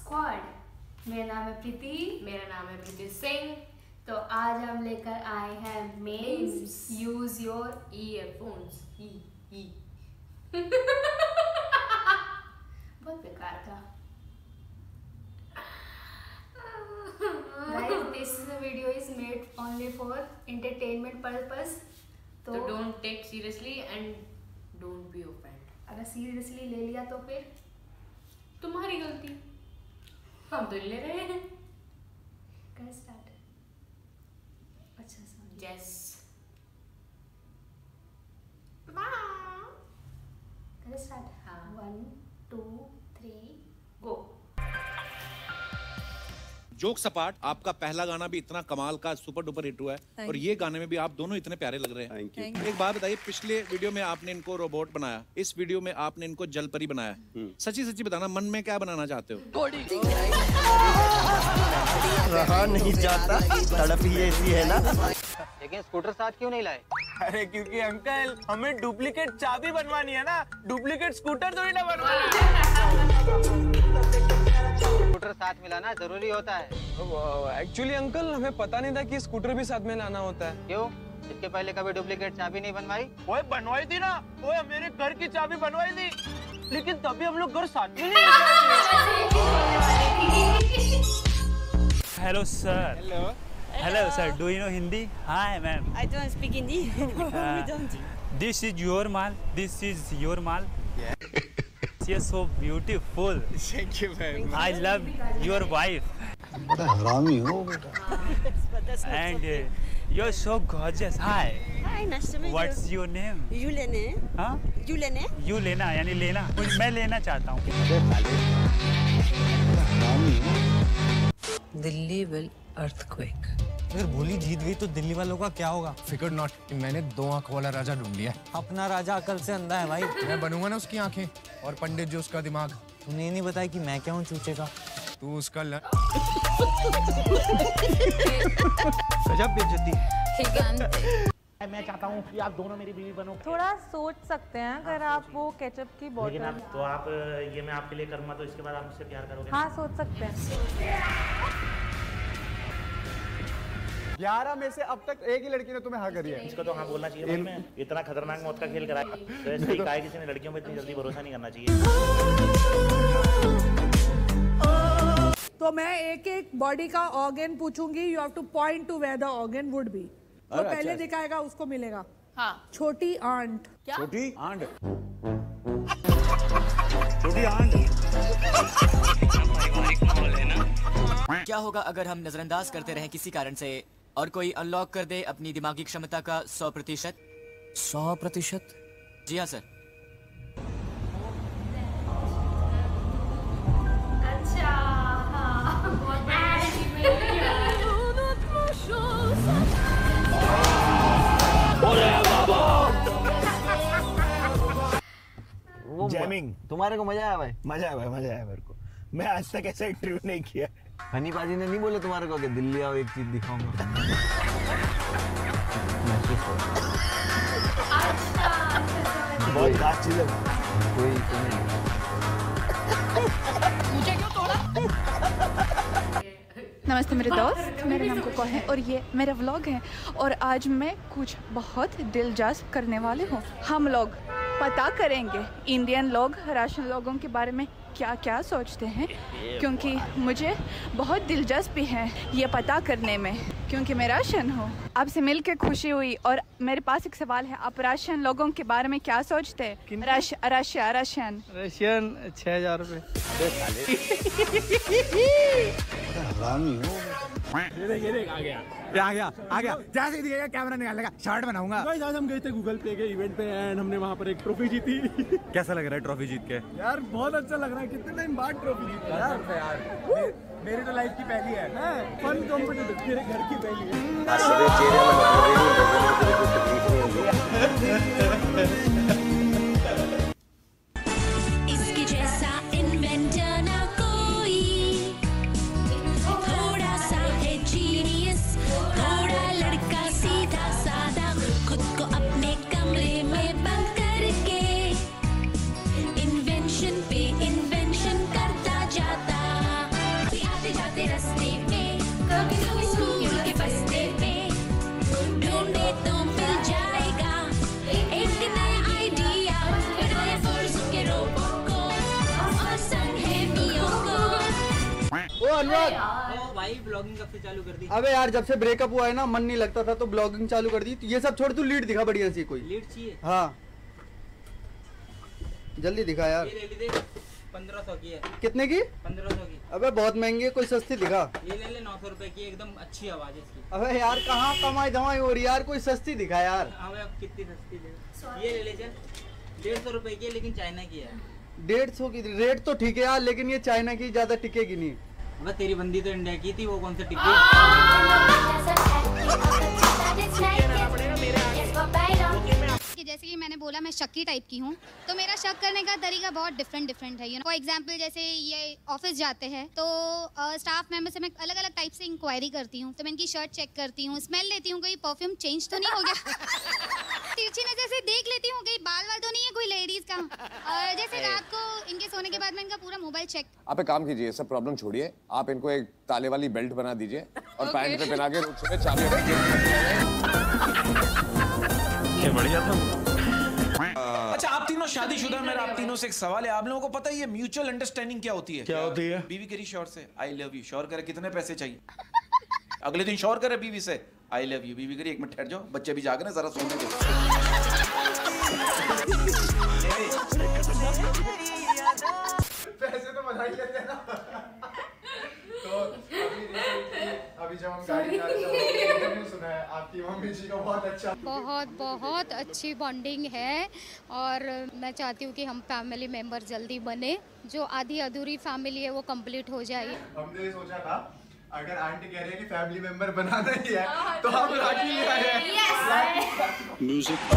Squad. मेरा नाम है प्रीति। मेरा नाम है प्रीति सिंह। तो आज हम लेकर आए हैं मेम्स। Use your earphones. बहुत बेकार था। Guys, this video is made only for entertainment purpose. तो don't take seriously and don't be offended. अगर सीरियसली ले लिया तो फिर तुम्हारी गलती, हम तो ले रहे हैं। कर स्टार्ट। अच्छा सॉरी। Yes. कर स्टार्ट। हाँ। 1 2 3 Go. जोक सपाट आपका पहला गाना भी इतना कमाल का सुपर डुपर हिट हुआ है और ये गाने में भी आप दोनों इतने प्यारे लग रहे हैं। Thank you. एक बात बताइए, पिछले वीडियो में आपने इनको रोबोट बनाया, इस वीडियो में आपने इनको जलपरी बनाया। सच्ची सच्ची बताना, मन में क्या बनाना चाहते हो? रहा नहीं जाता, तड़प ही ऐसी है ना। लेकिन स्कूटर साथ क्यों नहीं लाए? अरे क्योंकि अंकल हमें डुप्लीकेट चाबी बनवानी है ना, डुप्लीकेट स्कूटर थोड़ी ना बनवानी। स्कूटर साथ में लाना जरूरी होता है। एक्चुअली अंकल हमें पता नहीं था कि स्कूटर भी साथ में लाना होता है। क्यों? इसके पहले कभी डुप्लीकेट चाबी नहीं बनवाई? ओए बनवाई थी ना, ओए मेरे घर की चाबी बनवाई थी, लेकिन तभी हम लोग घर साथ में नहीं लेके। Hello sir. Hello sir. Do you know Hindi? Hi ma'am. I don't speak Hindi. We don't. This is your mal. This is your mal. You're so beautiful. Thank you very much. I love your wife. बड़ा हरामी हो बेटा। And you're so gorgeous. Hi. Hi, nice to meet What's you. your name? You लेने? हाँ? You लेने? You लेना यानी लेना। मैं लेना चाहता हूँ। Delhi will earthquake. अगर भोली जीत गई तो दिल्ली वालों का क्या होगा? फिकर नॉट, मैंने 2 आंख वाला राजा ढूंढ लिया। अपना राजा अकल से अंधा है भाई। मैं बनूंगा ना उसकी आंखें और पंडित जो उसका दिमाग। तूने ये नहीं बताया कि मैं क्या हूँ चूचे का? तू उसका गजब बेइज्जती। मैं चाहता हूँ कि आप दोनों मेरी बीवी बनो। थोड़ा सोच सकते हैं अगर आप वो केचप की बोतल। लेकिन आप तो आप ये मैं आपके लिए करूँगा तो इसके बाद आप मुझसे प्यार करोगे? हाँ सोच सकते हैं। 11 में से अब तक एक ही लड़की ने तुम्हें हाँ करी है। इसको तो हाँ बोलना चाहिए। में इतना खतरनाक मौत का खेल कराया तो ऐसे ही काहे किसी ने लड़कियों में इतनी जल्दी भरोसा नहीं करना चाहिए। तो मैं एक एक बॉडी का ऑर्गन पूछूंगी। You have to point to where the organ would be. तो पहले दिखाएगा उसको मिलेगा। हाँ। छोटी आंट। क्या? छोटी आंट। छोटी आंट। क्या होगा अगर हम नजरअंदाज करते रहें किसी कारण से और कोई अनलॉक कर दे अपनी दिमागी क्षमता का 100%? 100%? जी हाँ सर। अच्छा जैमिंग। तुम्हारे को मजा आया भाई? मजा आया भाई, मजा आया मेरे को। मैं आज तक ऐसा इंटरव्यू नहीं किया। हनी पाजी ने नहीं बोले तुम्हारे को कि दिल्ली आओ एक चीज दिखाऊंगा? बहुत खास चीज है। कोई मुझे क्यों तोड़ा? नमस्ते मेरे दोस्त, मेरा नाम कोको है और ये मेरा व्लॉग है। और आज मैं कुछ बहुत दिलचस्प करने वाले हूँ। हम लोग पता करेंगे इंडियन लोग राशन लोगों के बारे में क्या क्या सोचते हैं, क्योंकि मुझे बहुत दिलचस्पी है ये पता करने में, क्योंकि मैं राशन हूँ। आपसे मिलकर खुशी हुई और मेरे पास एक सवाल है, आप राशन लोगों के बारे में क्या सोचते हैं? रशियन 6000 रुपए। हरामी हो। आ गया जैसे ही दिखेगा कैमरा निकालेगा, शर्ट बनाऊंगा। भाई आज हम गए थे गूगल पे के इवेंट पे एंड हमने वहाँ पर एक ट्रॉफी जीती। कैसा लग रहा है ट्रॉफी जीत के? यार बहुत अच्छा लग रहा है, कितने टाइम बाद ट्रॉफी जीती यार। मेरी तो लाइफ की पहली है। फन कॉम्पिटिटिव, मेरे घर की पहली है। इसके जैसा इन्वेंटर ना कोई, थोड़ा सा है जीनियस, थोड़ा लड़का सीधा साधा, खुद को अपने कमरे में बंद करके इन्वेंशन पे इन्वेंशन करता जाता। अनुराग भाई ब्लॉगिंग कब से चालू कर दी? अबे यार जब से ब्रेकअप हुआ है ना, मन नहीं लगता था तो ब्लॉगिंग चालू कर दी। तो ये सब छोड़, तू लीड दिखा बढ़िया सी कोई। लीड चाहिए? हाँ जल्दी दिखा यार। ये ले ली 1500 की है। कितने की? 1500 की। अबे बहुत महंगी है, कोई सस्ती दिखा। ये ले ले 900 रुपए की, एकदम अच्छी आवाज है इसकी। अबे यार कहाँ कमाई धमाई हो रही है यार, कोई सस्ती दिखा यार। अबे अब कितनी सस्ती ले? ये ले ले चल, 150 रुपए की है लेकिन चाइना की है। 150 की रेट तो ठीक है यार, लेकिन ये चाइना की ज्यादा टिकेगी नहीं। अबे तेरी बंदी तो इंडिया की थी, वो कौन सा टिकी? कि जैसे कि मैंने बोला मैं शक्की टाइप की हूँ, तो मेरा शक करने का तरीका बहुत डिफरेंट है। फॉर एग्जांपल जैसे ये ऑफिस जाते हैं तो स्टाफ मेंबर से मैं अलग अलग टाइप से इंक्वायरी करती हूँ। तो मैं इनकी शर्ट चेक करती हूँ, स्मेल लेती हूँ, कोई परफ्यूम चेंज तो नहीं हो गया। तिरछी नजर से देख लेती हूँ कहीं बाल वाल तो नहीं है कोई लेडीज का। और जैसे रात को इनके सोने के बाद मैं इनका पूरा मोबाइल चेक। आप एक काम कीजिए, सब प्रॉब्लम छोड़िए, आप इनको एक ताले वाली बेल्ट बना दीजिए और पैंट पे पहना के रोज सुबह चाबी। बढ़िया था। अच्छा आप तीनों शादीशुदा, मेरा आप तीनों से एक सवाल है। आप लोगों को पता है ये म्यूचुअल अंडरस्टैंडिंग क्या होती है? क्या होती है? बीवी करी शौहर से आई लव यू, शौहर करे कितने पैसे चाहिए, अगले दिन शौहर करे बीवी से आई लव यू, बीवी करी 1 मिनट ठहर जाओ, बच्चे भी जाग रहे हैं, जरा सोने दो। पैसे तो बना ही लेते हैं ना। तो अभी जब हम गाड़ी में सुना है आपकी मम्मी जी का बहुत अच्छी बॉन्डिंग है और मैं चाहती हूँ कि हम फैमिली मेंबर जल्दी बने, जो आधी अधूरी फैमिली है वो कंप्लीट हो जाए। हमने सोचा था अगर आंटी कह रही है कि फैमिली मेंबर बनाना ही है तो हम राखी ले आए हैं। म्यूजिक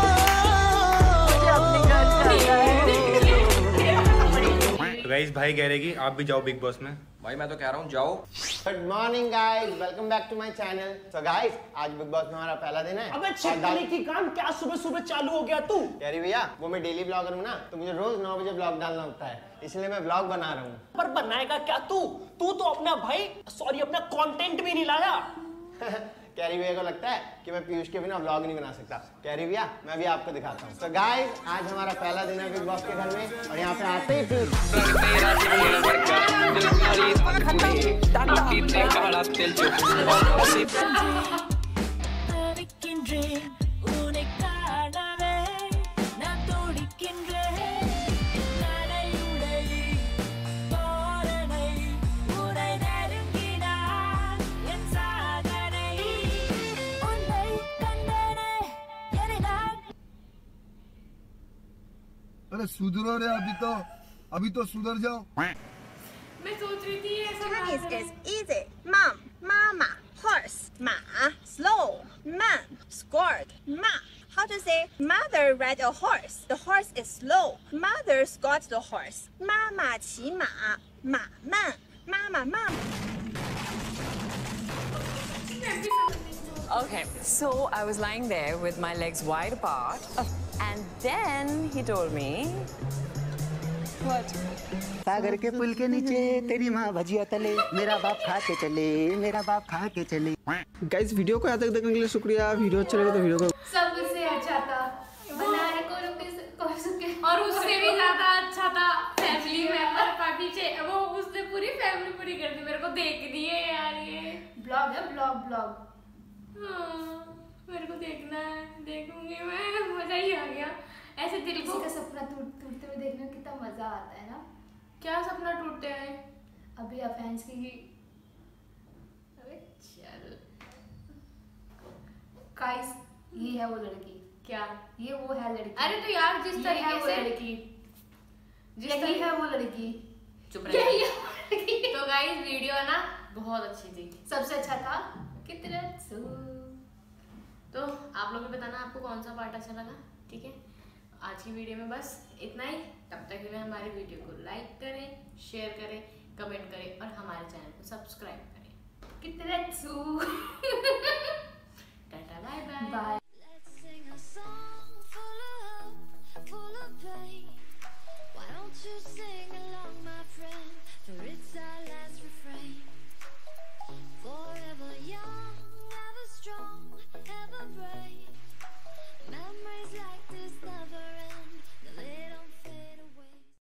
तो गाइस भाई कह रहे कि आप भी जाओ बिग बॉस में। भाई मैं तो कह रहा हूँ जाओ। Good morning guys, welcome back to my channel. So guys आज बिग बॉस में हमारा पहला दिन है। अबे छिपकली की कान क्या सुबह सुबह चालू हो गया तू? कह रही भैया वो मैं डेली ब्लॉगर हूँ ना, तो मुझे रोज 9 बजे ब्लॉग डालना होता है, इसलिए मैं ब्लॉग बना रहा हूँ। पर बनाएगा क्या तू? तू तो अपना भाई सॉरी अपना कंटेंट भी नहीं लाया। कैरी भैया को लगता है कि मैं पीयूष के बिना व्लॉग नहीं बना सकता। कैरी भैया मैं भी आपको दिखाता हूँ। तो गाइस आज हमारा पहला दिन है बिग बॉस के घर में और यहाँ पे आते ही अरे सुधरो रे, अभी तो सुधर जाओ। मैं सोच रही थी ये सब Chinese is easy. Mom, mama, horse, ma, slow, man, scored, ma. How to say mother ride a horse? The horse is slow. Mother got the horse. 妈妈骑马，马慢，妈妈慢。 Okay, so I was lying there with my legs wide apart, and then he told me, "What?" सागर के पुल के नीचे तेरी माँ भजिया तले, मेरा बाप खा के चले, मेरा बाप खा के चले। गाइस वीडियो को यहाँ तक देखने के लिए शुक्रिया। वीडियो अच्छा लगे तो वीडियो को सबसे अच्छा था बनाने को और उससे भी ज्यादा अच्छा था फैमिली मेंबर का पीछे वो उसने पूरी फैमिली पूरी कर दी। मेरे को देख दिए यार, ये ब्लॉग है ब्लॉग। मेरे को देखना है, देखूंगी मैं, मजा ही आ गया। ऐसे दिल किसी को का सपना टूटते हुए देखने में कितना मजा आता है ना। क्या सपना टूटते हैं? अभी आप फैंस की अबे चल गाइस, ये है वो लड़की। क्या ये वो है लड़की? अरे तो यार जिस तरीके से लड़की यही है वो लड़की। चुप रही। तो गाइस वीडियो ना बहुत अच्छी थी, सबसे अच्छा था कितना तो आप लोग भी बताना आपको कौन सा पार्ट अच्छा लगा। ठीक है, आज की वीडियो में बस इतना ही। तब तक के लिए हमारी वीडियो को लाइक करें, शेयर करें, कमेंट करें और हमारे चैनल को सब्सक्राइब करें। कितना टाटा बाय बाय। बाय।